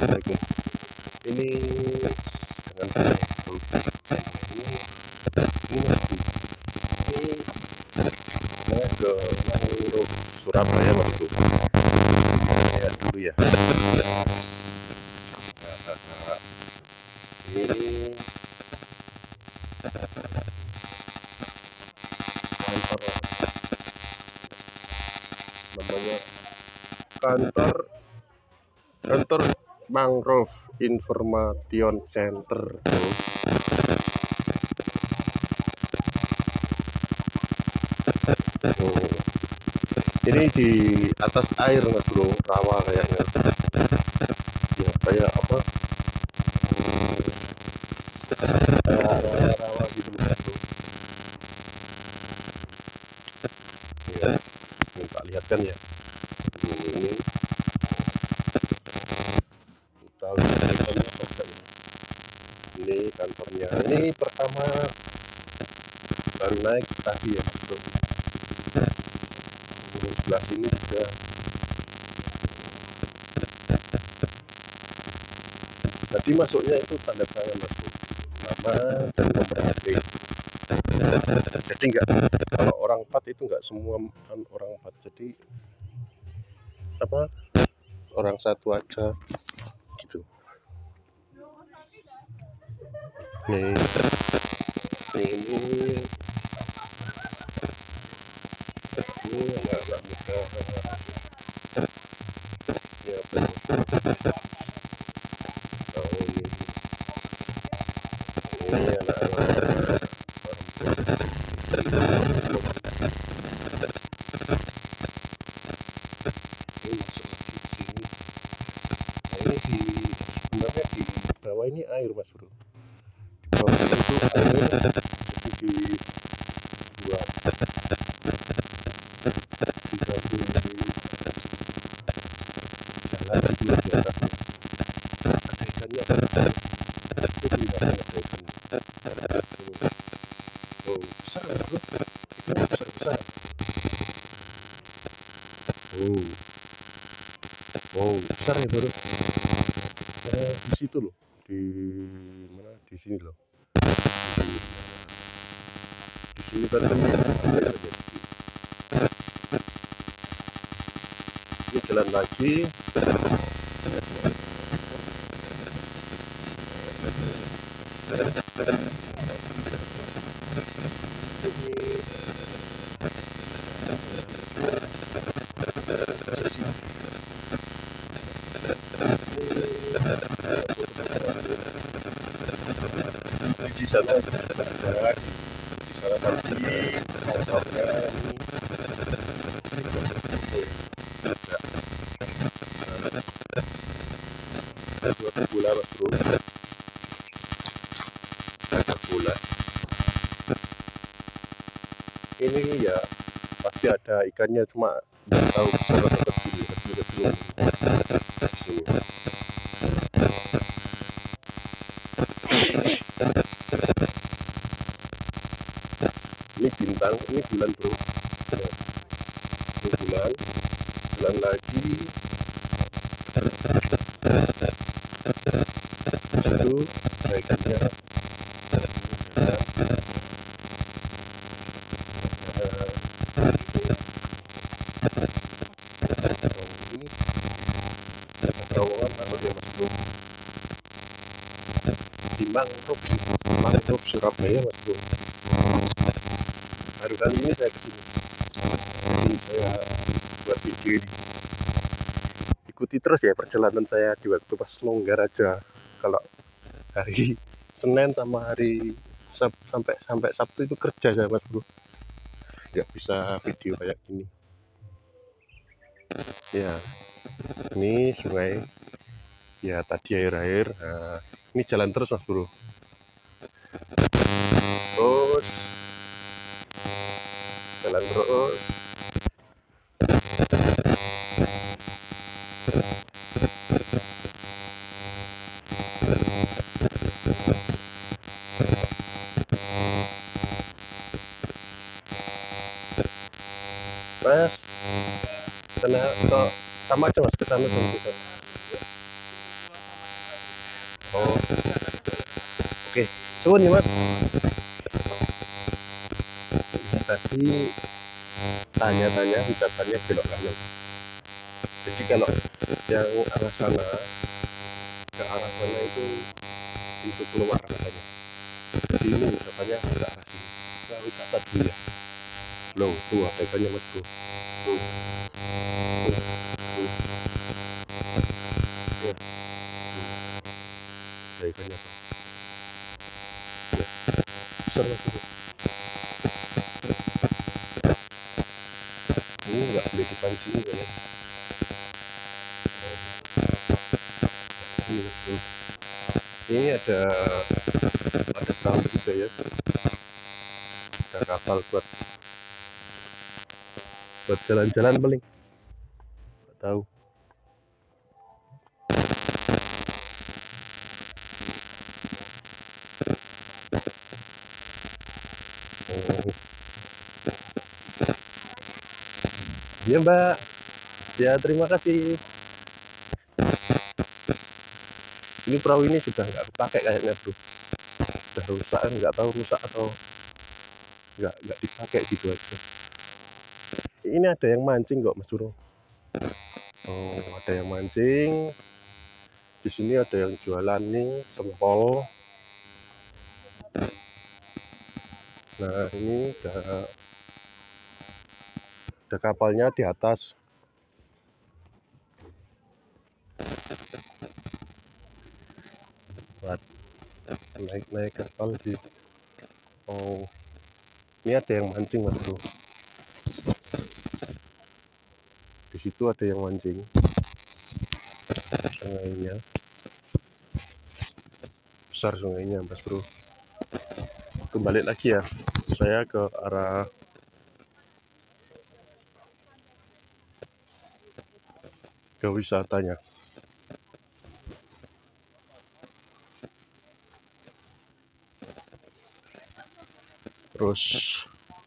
Assalamualaikum. Ini dengan saya Bro. Ini saya ke Mangrove Surabaya Mas Bro. Lihat dulu ya. Ini kantor, namanya kantor Mangrove Information Center Bro. Ini di atas air Mas Bro, rawa kayaknya. Ya kayak apa? Kayak rawa gitu Mas Bro. Ya, ini tak lihat kan ya. Ini tahu ini kantornya. Ini pertama baru naik tadi ya Mas Bro. Sebelah sini juga tadi masuknya itu tanda tangan Mas Bro, nama dan nomor HP. Jadi enggak, kalau orang empat itu enggak semua orang empat, jadi apa, orang satu aja gitu. Nih ini anak-anak muda ya tahu ini anak-anak sebenarnya di bawah ini air Mas Bro, di bawah itu airnya jadi dibuat jalan di atas ada ikannya itu tidak ada ikan. Oh besar Bro, ikan besar. Oh besar ya Bro. Di situ loh, di mana, di sini loh, di sini kan ini jalan lagi. Di sana di sana tadi dua bola Mas Bro, ada bola ini ya pasti ada ikannya, cuma nggak tahu besar atau kecil. Ini bintang, ini bulan Bro, ini bulan lagi itu baiknya ini terowongan masuk ya Mas Bro, di Mangrove Surabaya Mas Bro. Baru kali ini saya kesini, jadi saya buat video ini. Ikuti terus ya perjalanan saya di waktu pas longgar aja. Kalau hari Senin sama hari sampai Sabtu itu kerja saya Mas Bro, nggak bisa video kayak gini ya. Ini sungai ya, tadi air. Nah, ini jalan terus Mas Bro, terus jalan terus. Mas sana ke sama aja Mas, ke sana sama kita. Oh, oke. Suwun ya Mas. Tadi tanya-tanya ucapannya belok kanan. Jadi kalau yang arah sana ke arah sana itu pintu keluar katanya. Jadi ini ucapannya ke arah sini. Nah, wisata dulu ya. Loh, tuh ada ikannya Mas Bro. Tuh, tuh, tuh, tuh, ada ikannya tuh. Ya, besar Mas Bro. Ini nggak boleh dipancing ya. Ini Mas Bro. Ini ada perahu juga ya. Ada kapal buat jalan-jalan paling. Nggak tahu. Oh, iya Mbak. Ya terima kasih. Ini perahu ini sudah nggak dipakai kayaknya Bro. Sudah rusak kan, nggak tahu rusak atau nggak dipakai gitu aja. Ini ada yang mancing kok Mas Bro. Oh, ada yang mancing. Di sini ada yang jualan nih sempol. Nah, ini ada kapalnya di atas. Buat naik-naik kapal sih. Oh, ini ada yang mancing Mas Bro. Di situ ada yang mancing. Sungainya besar, sungainya Mas Bro. Kembali lagi ya, saya ke arah ke wisatanya. Terus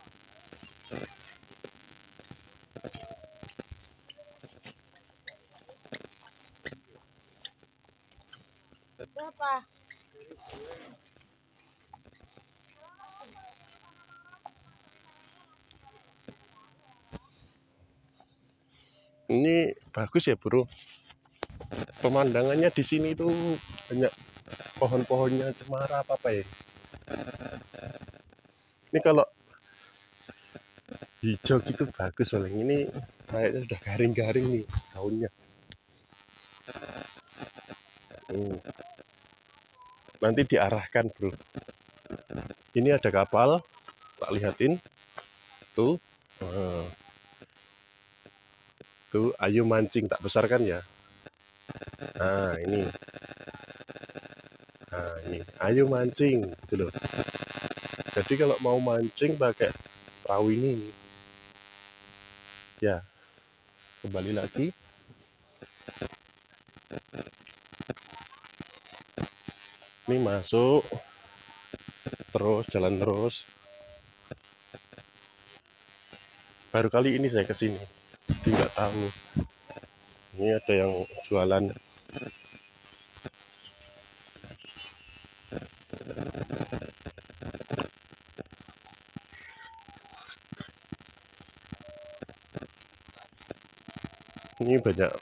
Berapa? ini bagus ya Bro, pemandangannya di sini tuh banyak pohon-pohonnya cemara apa ya. Ini kalau hijau gitu bagus soalnya. Ini kayaknya sudah garing-garing nih daunnya. Nanti diarahkan Bro. Ini ada kapal, tak lihatin tuh. Nah, tuh ayo mancing, tak besarkan ya. Nah ini ayo mancing gitu loh. Jadi kalau mau mancing pakai perahu ini ya. Kembali lagi, ini masuk terus, jalan terus. Baru kali ini saya kesini, jadi nggak tahu. Ini ada yang jualan. Ini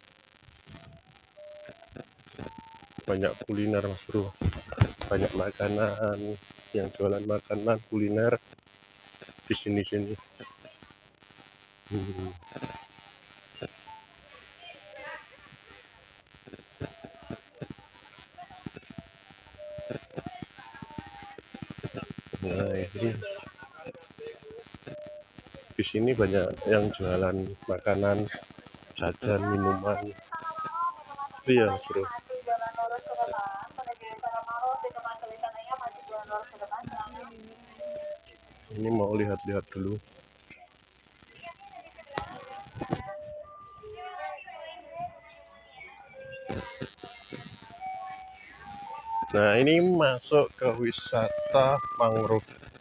banyak kuliner Mas Bro, banyak makanan, yang jualan makanan kuliner di sini. Hmm. Nah ini di sini banyak yang jualan makanan, jajan, minuman. Iya Mas Bro. Ini mau lihat-lihat dulu. Nah ini masuk ke wisata mangrove.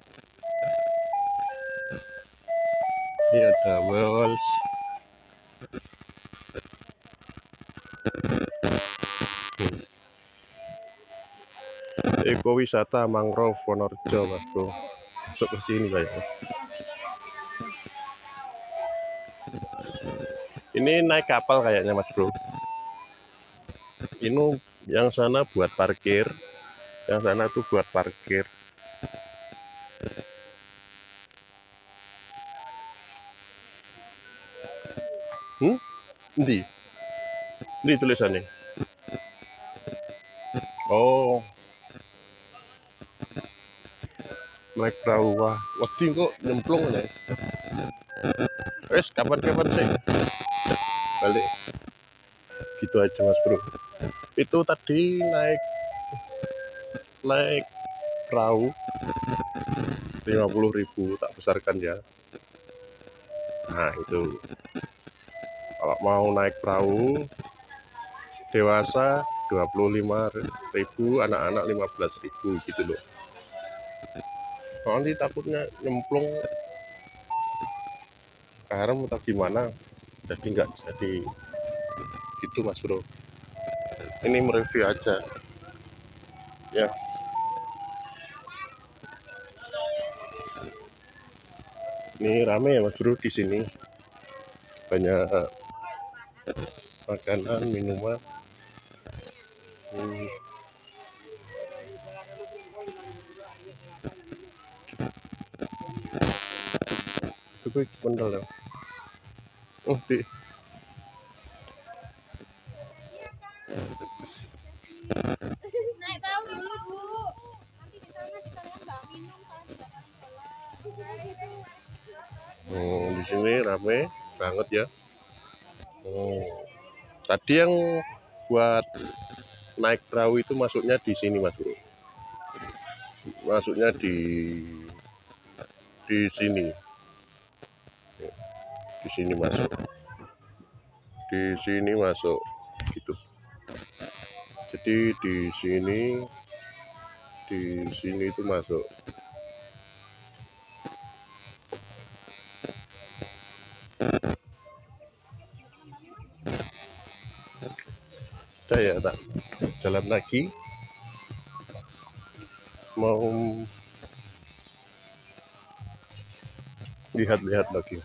Ini ada walls. ekowisata mangrove Wonorejo Mas Bro. Masuk ke sini kayaknya. Ini naik kapal kayaknya Mas Bro. Ini yang sana buat parkir, yang sana tuh buat parkir. Di tulisannya. Oh, naik perahu. Wah, wedi kok nyemplung ya. Wes kapan-kapan sih balik. Gitu aja Mas Bro. Itu tadi naik perahu 50.000 tak besarkan ya. Nah itu kalau mau naik perahu dewasa 25.000, anak-anak 15.000 gitu loh. Nanti takutnya nyemplung garam atau gimana, jadi nggak jadi gitu Mas Bro. Ini mereview aja ya. Ini rame ya Mas Bro, di sini banyak makanan, minuman. Itu bener ya. Oh di naik tahu dulu Bu, nanti di sana sekalian nggak minum kalau tidak di sini rame banget ya. Tadi yang buat naik perahu itu masuknya di sini Mas Bro. Masuknya di sini. Di sini masuk. Di sini masuk gitu. Jadi di sini itu masuk. Udah ya, tak jalan lagi. Mau lihat-lihat lagi.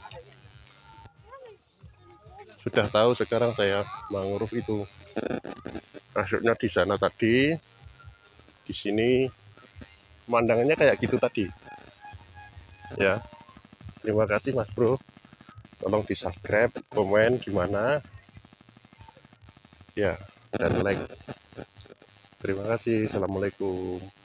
Sudah tahu sekarang saya mangrove itu masuknya di sana tadi. Di sini pemandangannya kayak gitu tadi. Ya. Terima kasih Mas Bro. Tolong di subscribe, komen gimana. Ya, dan like. Terima kasih. Assalamualaikum.